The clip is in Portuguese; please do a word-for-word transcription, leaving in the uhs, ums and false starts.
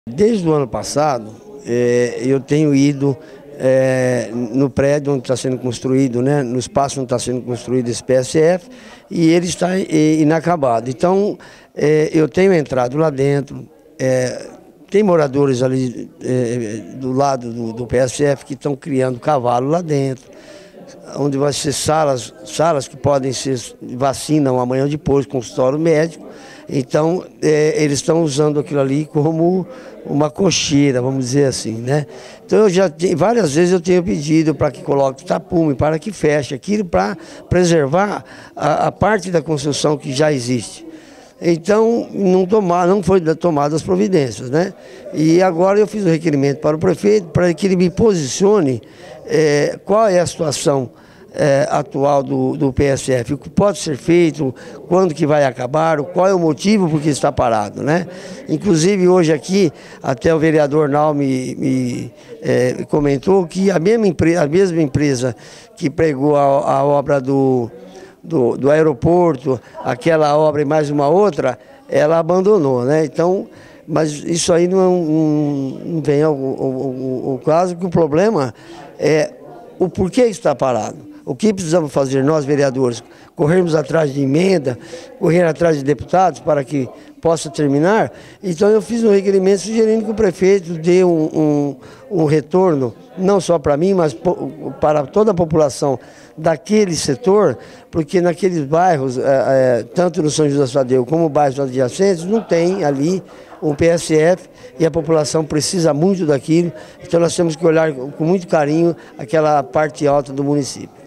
Desde o ano passado, é, eu tenho ido é, no prédio onde está sendo construído, né, no espaço onde está sendo construído esse P S F, e ele está inacabado. Então, é, eu tenho entrado lá dentro, é, tem moradores ali é, do lado do, do P S F que estão criando cavalo lá dentro, onde vai ser salas, salas que podem ser vacina amanhã ou depois, consultório médico. Então, é, eles estão usando aquilo ali como uma cocheira, vamos dizer assim, né? Então, eu já várias vezes eu tenho pedido para que coloque tapume, para que feche aquilo, para preservar a, a parte da construção que já existe. Então, não, tomar, não foi tomadas as providências, né? E agora eu fiz o requerimento para o prefeito para que ele me posicione é, qual é a situação É, atual do, do P S F, o que pode ser feito, quando que vai acabar, qual é o motivo por que está parado, né? Inclusive hoje aqui, até o vereador Nau me, me é, comentou que a mesma, empresa, a mesma empresa que pregou a, a obra do, do, do aeroporto, aquela obra e mais uma outra, ela abandonou, né? Então, mas isso aí não, não, não vem ao, ao, ao, ao caso, que o problema é o porquê está parado. O que precisamos fazer nós, vereadores? Corrermos atrás de emenda, correr atrás de deputados para que possa terminar? Então eu fiz um requerimento sugerindo que o prefeito dê um, um, um retorno, não só para mim, mas para toda a população daquele setor, porque naqueles bairros, é, é, tanto no São José do Tadeu como bairros adjacentes, não tem ali um P S F e a população precisa muito daquilo. Então nós temos que olhar com muito carinho aquela parte alta do município.